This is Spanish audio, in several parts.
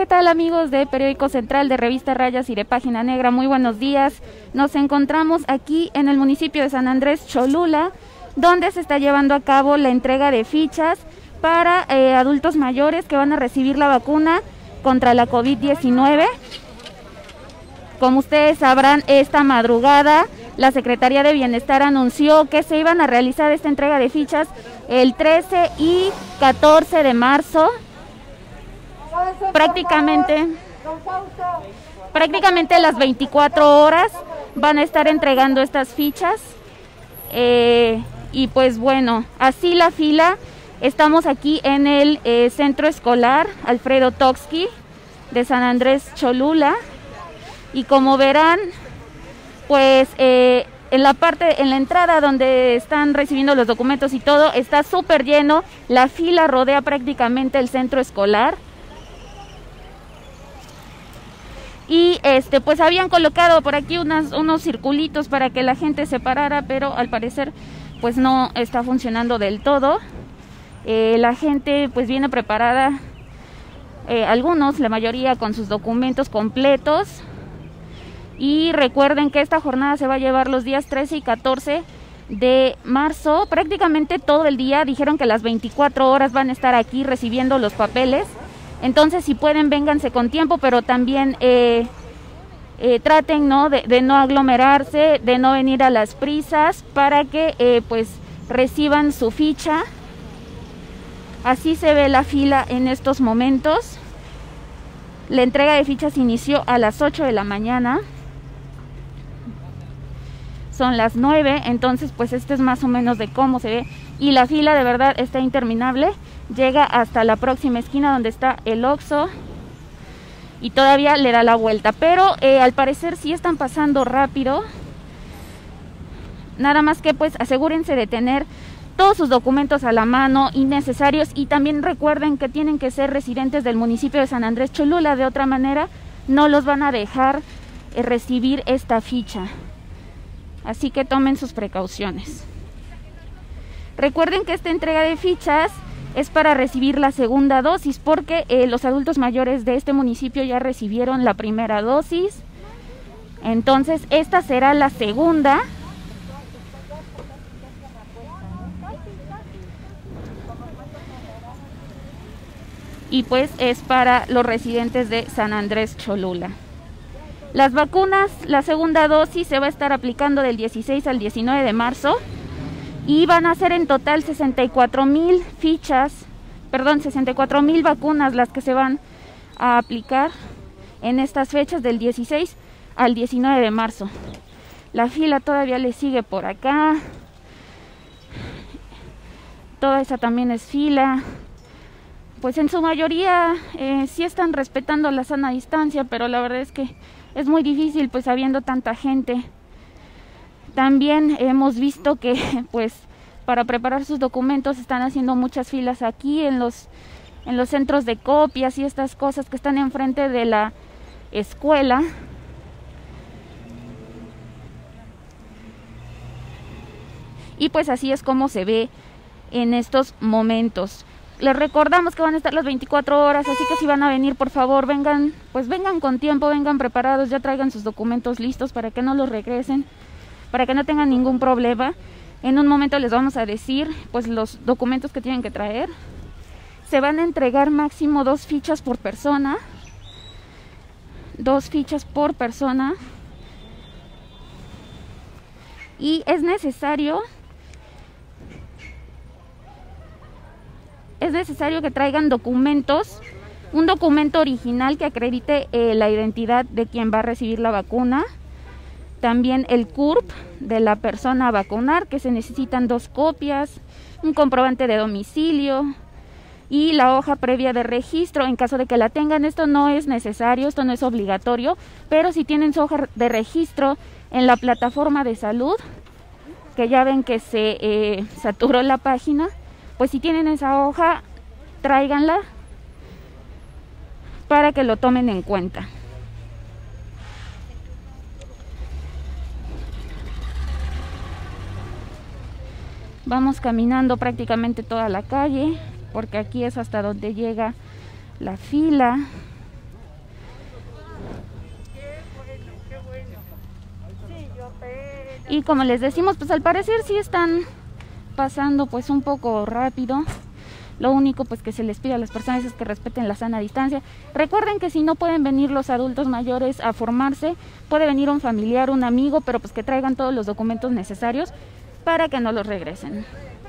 ¿qué tal amigos de Periódico Central, de Revista Rayas y de Página Negra? Muy buenos días. Nos encontramos aquí en el municipio de San Andrés Cholula, donde se está llevando a cabo la entrega de fichas para adultos mayores que van a recibir la vacuna contra la COVID-19. Como ustedes sabrán, esta madrugada la Secretaría de Bienestar anunció que se iban a realizar esta entrega de fichas el 13 y 14 de marzo. Prácticamente las 24 horas van a estar entregando estas fichas. Y pues bueno, así la fila. Estamos aquí en el Centro Escolar Alfredo Toksky de San Andrés Cholula. Y como verán, pues en la entrada donde están recibiendo los documentos y todo, está súper lleno. La fila rodea prácticamente el centro escolar. Y pues habían colocado por aquí unos circulitos para que la gente se parara, pero al parecer pues no está funcionando del todo. La gente pues viene preparada, algunos, la mayoría, con sus documentos completos. Y recuerden que esta jornada se va a llevar los días 13 y 14 de marzo, prácticamente todo el día. Dijeron que las 24 horas van a estar aquí recibiendo los papeles. Entonces, si pueden, vénganse con tiempo, pero también traten, ¿no?, de no aglomerarse, de no venir a las prisas, para que pues reciban su ficha. Así se ve la fila en estos momentos. La entrega de fichas inició a las 8 de la mañana. Son las 9, entonces pues este es más o menos de cómo se ve. Y la fila de verdad está interminable. Llega hasta la próxima esquina donde está el Oxxo y todavía le da la vuelta, pero al parecer sí están pasando rápido. Nada más que pues asegúrense de tener todos sus documentos a la mano y necesarios, y también recuerden que tienen que ser residentes del municipio de San Andrés Cholula, de otra manera no los van a dejar recibir esta ficha, así que tomen sus precauciones. Recuerden que esta entrega de fichas es para recibir la segunda dosis, porque los adultos mayores de este municipio ya recibieron la primera dosis. Entonces esta será la segunda. Y pues es para los residentes de San Andrés Cholula. Las vacunas, la segunda dosis se va a estar aplicando del 16 al 19 de marzo. Y van a ser en total 64,000 fichas, 64,000 vacunas las que se van a aplicar en estas fechas del 16 al 19 de marzo. La fila todavía le sigue por acá. Toda esa también es fila. Pues en su mayoría sí están respetando la sana distancia, pero la verdad es que es muy difícil pues habiendo tanta gente. También hemos visto que pues para preparar sus documentos están haciendo muchas filas aquí en los centros de copias y estas cosas que están enfrente de la escuela. Y pues así es como se ve en estos momentos. Les recordamos que van a estar las 24 horas, así que si van a venir, por favor, vengan con tiempo, vengan preparados, ya traigan sus documentos listos para que no los regresen, para que no tengan ningún problema. En un momento les vamos a decir pues los documentos que tienen que traer. Se van a entregar máximo 2 fichas por persona. 2 fichas por persona. Y es necesario que traigan documentos. Un documento original que acredite la identidad de quien va a recibir la vacuna. También el CURP de la persona a vacunar, que se necesitan 2 copias, un comprobante de domicilio y la hoja previa de registro en caso de que la tengan. Esto no es necesario, esto no es obligatorio, pero si tienen su hoja de registro en la plataforma de salud, que ya ven que se saturó la página, pues si tienen esa hoja, tráiganla para que lo tomen en cuenta. Vamos caminando prácticamente toda la calle, porque aquí es hasta donde llega la fila. Y como les decimos, pues al parecer sí están pasando pues un poco rápido. Lo único pues que se les pide a las personas es que respeten la sana distancia. Recuerden que si no pueden venir los adultos mayores a formarse, puede venir un familiar, un amigo, pero pues que traigan todos los documentos necesarios para que no los regresen.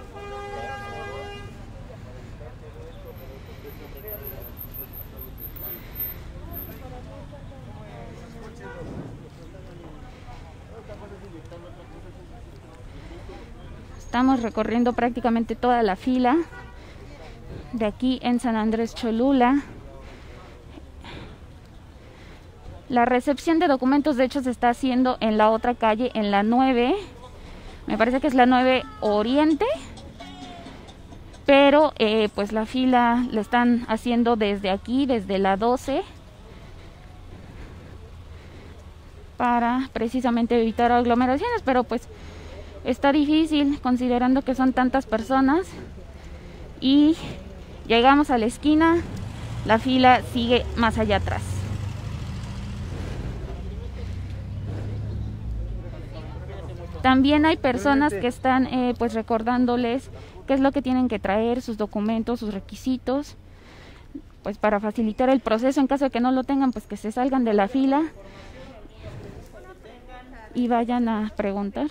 Estamos recorriendo prácticamente toda la fila de aquí en San Andrés Cholula. La recepción de documentos de hecho se está haciendo en la otra calle, en la 9, me parece que es la 9 Oriente, pero pues la fila la están haciendo desde aquí, desde la 12, para precisamente evitar aglomeraciones, pero pues está difícil considerando que son tantas personas. Y llegamos a la esquina, la fila sigue más allá atrás. También hay personas que están pues recordándoles qué es lo que tienen que traer, sus documentos, sus requisitos, pues para facilitar el proceso. En caso de que no lo tengan, pues que se salgan de la fila y vayan a preguntar.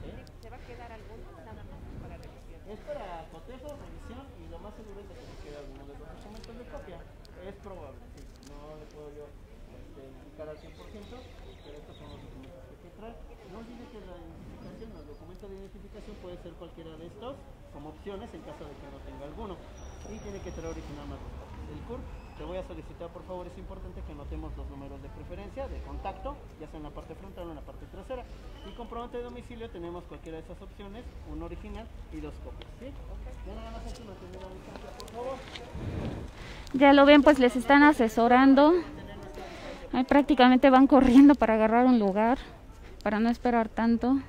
Es probable, sí, no le puedo yo indicar al 100%, pero estos son los documentos que hay que traer. No olvide que la identificación, el documento de identificación puede ser cualquiera de estos como opciones en caso de que no tenga alguno. Y tiene que traer original más dos copias. El CURP, te voy a solicitar por favor, es importante que anotemos los números de preferencia, de contacto, ya sea en la parte frontal o en la parte trasera. Y comprobante de domicilio, tenemos cualquiera de esas opciones, un original y dos copias, ¿sí? Ya nada más hay que mantener la distancia, por favor. Ya lo ven, pues les están asesorando. Ahí prácticamente van corriendo para agarrar un lugar, para no esperar tanto.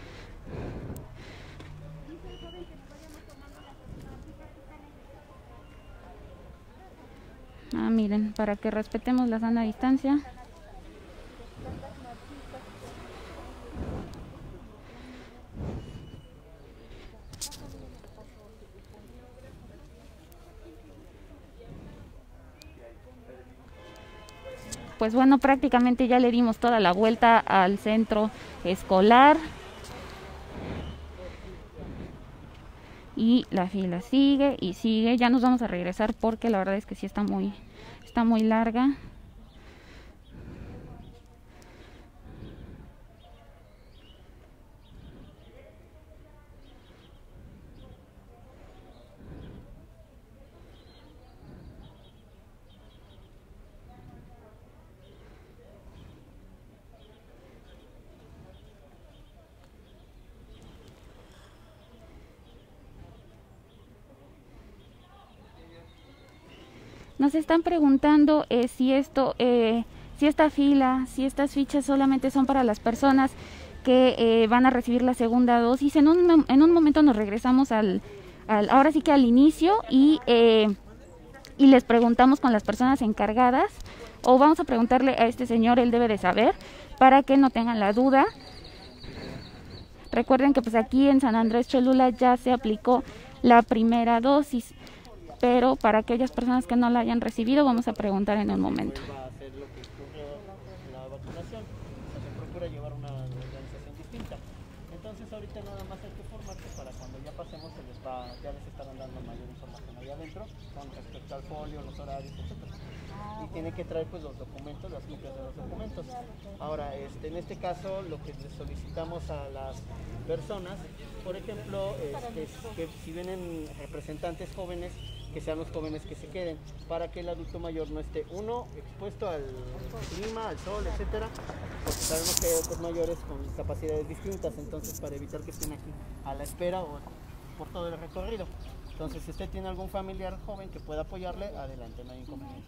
Miren, para que respetemos la sana distancia. Pues bueno, prácticamente ya le dimos toda la vuelta al centro escolar. Y la fila sigue y sigue. Ya nos vamos a regresar porque la verdad es que sí está muy larga. Nos están preguntando si esta fila, si estas fichas solamente son para las personas que van a recibir la segunda dosis. En un momento nos regresamos ahora sí que al inicio y les preguntamos con las personas encargadas, o vamos a preguntarle a este señor, él debe de saber, para que no tengan la duda. Recuerden que pues aquí en San Andrés Cholula ya se aplicó la primera dosis, pero para aquellas personas que no la hayan recibido vamos a preguntar en un momento. Va a hacer lo que ocurrió en la vacunación, se procura llevar una organización distinta. Entonces ahorita nada más hay que formarse para cuando ya pasemos ya les estarán dando mayor información ahí adentro con respecto al folio, los horarios, etc. Y tiene que traer pues los documentos, las copias de los documentos. Ahora, en este caso lo que les solicitamos a las personas, por ejemplo, que si vienen representantes jóvenes, que sean los jóvenes que se queden, para que el adulto mayor no esté, uno, expuesto al clima, al sol, etcétera, porque sabemos que hay otros mayores con capacidades distintas, entonces para evitar que estén aquí a la espera o por todo el recorrido. Entonces, si usted tiene algún familiar joven que pueda apoyarle, adelante, no hay inconveniente.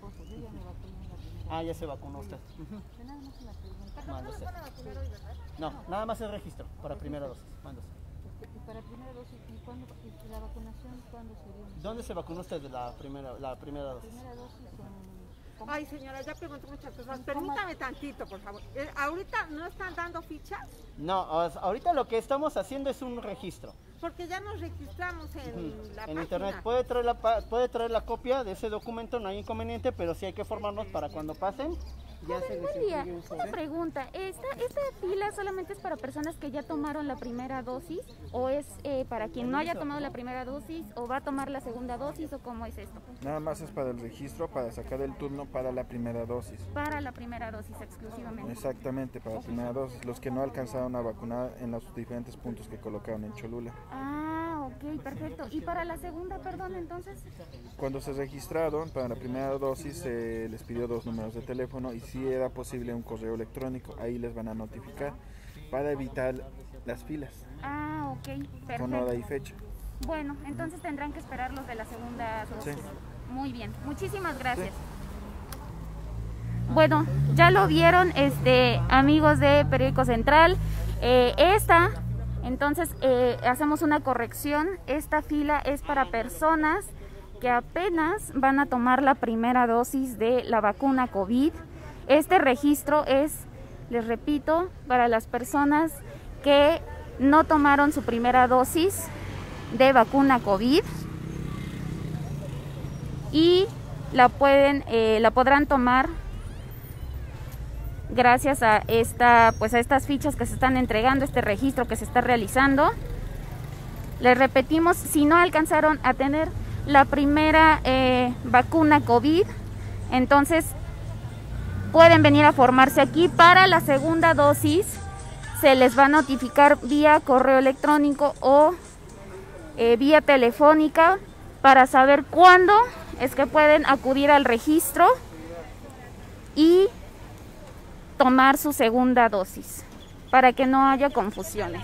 Ya se vacunó usted. Mándose. No, nada más el registro para primera dosis. Mándose. Para primera dosis, ¿y la vacunación cuándo sería? ¿Dónde se vacunó usted de la primera dosis? La primera dosis ¿Cómo? Ay, señora, ya pregunto muchas cosas. Permítame tantito, por favor. ¿Ahorita no están dando fichas? No, ahorita lo que estamos haciendo es un registro. Porque ya nos registramos en la página. Internet. Puede traer la copia de ese documento, no hay inconveniente, pero sí hay que formarnos para cuando pasen. Ya se les Buen día. incluye un Una pregunta, ¿esta fila solamente es para personas que ya tomaron la primera dosis o es para quien no haya tomado la primera dosis o va a tomar la segunda dosis o cómo es esto? Nada más es para el registro, para sacar el turno para la primera dosis. Para la primera dosis exclusivamente. Exactamente, para la primera dosis, los que no alcanzaron a vacunar en los diferentes puntos que colocaron en Cholula. Ah, ok, perfecto. ¿Y para la segunda, perdón, entonces? Cuando se registraron para la primera dosis se les pidió 2 números de teléfono y si era posible un correo electrónico, ahí les van a notificar para evitar las filas. Ah, ok, perfecto. Con hora y fecha. Bueno, entonces tendrán que esperar los de la segunda dosis. Sí. Muy bien, muchísimas gracias. Sí. Bueno, ya lo vieron, amigos de Periódico Central. Entonces hacemos una corrección. Esta fila es para personas que apenas van a tomar la primera dosis de la vacuna COVID. Este registro es, les repito, para las personas que no tomaron su primera dosis de vacuna COVID y la podrán tomar gracias a estas fichas que se están entregando, este registro que se está realizando. Les repetimos, si no alcanzaron a tener la primera vacuna COVID, entonces pueden venir a formarse aquí. Para la segunda dosis se les va a notificar vía correo electrónico o vía telefónica para saber cuándo es que pueden acudir al registro y tomar su segunda dosis, para que no haya confusiones.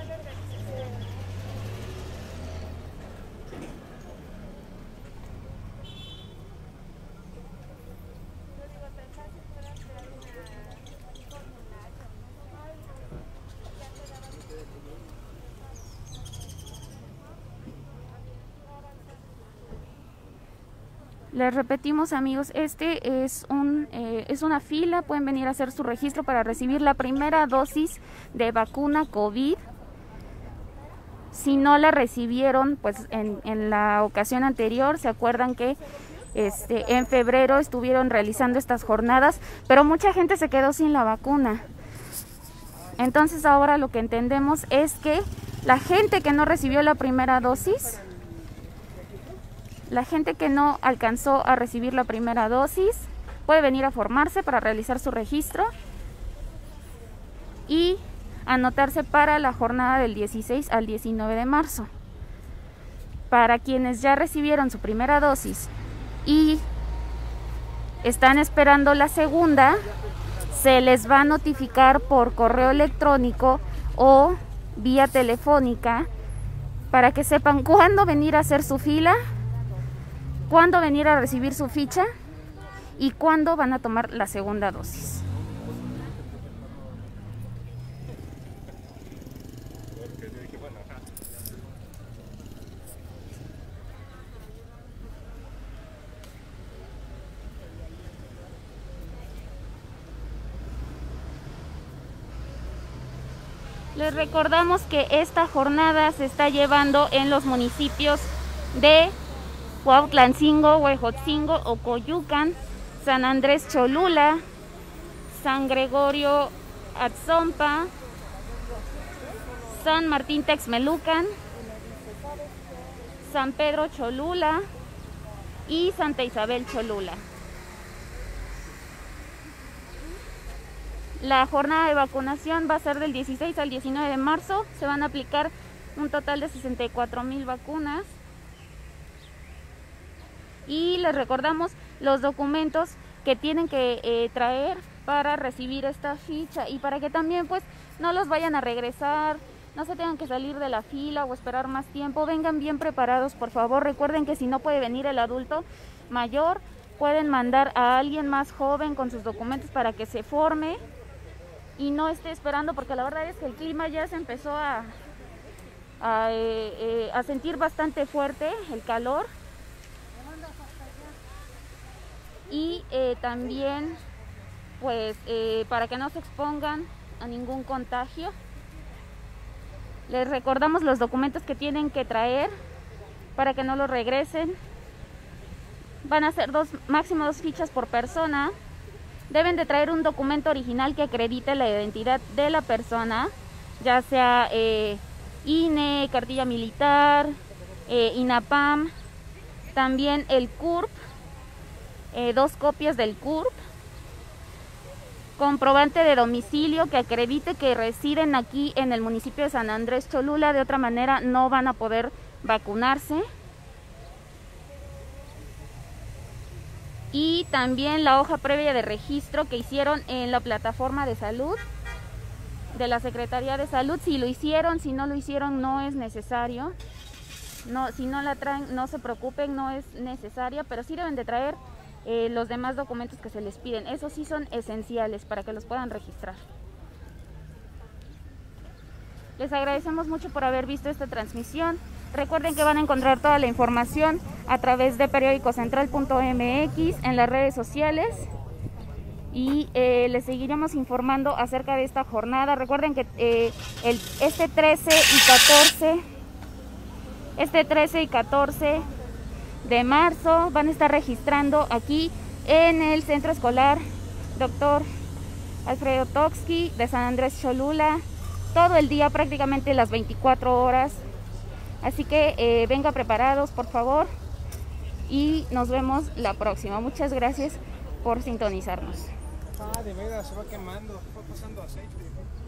Les repetimos, amigos, es una fila, pueden venir a hacer su registro para recibir la primera dosis de vacuna COVID. Si no la recibieron, pues en la ocasión anterior, se acuerdan que en febrero estuvieron realizando estas jornadas, pero mucha gente se quedó sin la vacuna. Entonces ahora lo que entendemos es que la gente que no recibió la primera dosis, la gente que no alcanzó a recibir la primera dosis puede venir a formarse para realizar su registro y anotarse para la jornada del 16 al 19 de marzo. Para quienes ya recibieron su primera dosis y están esperando la segunda, se les va a notificar por correo electrónico o vía telefónica para que sepan cuándo venir a hacer su fila, cuándo venir a recibir su ficha y cuándo van a tomar la segunda dosis. Les recordamos que esta jornada se está llevando en los municipios de Cuautlancingo, Huejotzingo, Ocoyucan, San Andrés Cholula, San Gregorio Atzompa, San Martín Texmelucan, San Pedro Cholula y Santa Isabel Cholula. La jornada de vacunación va a ser del 16 al 19 de marzo. Se van a aplicar un total de 64,000 vacunas. Y les recordamos los documentos que tienen que traer para recibir esta ficha y para que también pues no los vayan a regresar, no se tengan que salir de la fila o esperar más tiempo. Vengan bien preparados, por favor. Recuerden que si no puede venir el adulto mayor, pueden mandar a alguien más joven con sus documentos para que se forme y no esté esperando, porque la verdad es que el clima ya se empezó a sentir bastante fuerte, el calor. y también pues para que no se expongan a ningún contagio. Les recordamos los documentos que tienen que traer para que no los regresen. Van a ser máximo 2 fichas por persona. Deben de traer un documento original que acredite la identidad de la persona, ya sea INE, cartilla militar, INAPAM, también el CURP, 2 copias del CURP, comprobante de domicilio que acredite que residen aquí en el municipio de San Andrés Cholula, de otra manera no van a poder vacunarse. Y también la hoja previa de registro que hicieron en la plataforma de salud de la Secretaría de Salud. Si lo hicieron, si no lo hicieron, no es necesario. No, si no la traen, no se preocupen, no es necesaria, pero sí deben de traer los demás documentos que se les piden. Esos sí son esenciales para que los puedan registrar. Les agradecemos mucho por haber visto esta transmisión. Recuerden que van a encontrar toda la información a través de periodicocentral.mx en las redes sociales y les seguiremos informando acerca de esta jornada. Recuerden que este 13 y 14 de marzo van a estar registrando aquí en el Centro Escolar Dr. Alfredo Toxqui de San Andrés Cholula, todo el día, prácticamente las 24 horas. Así que venga preparados, por favor, y nos vemos la próxima. Muchas gracias por sintonizarnos. Ah, de veras, se va quemando, va pasando aceite.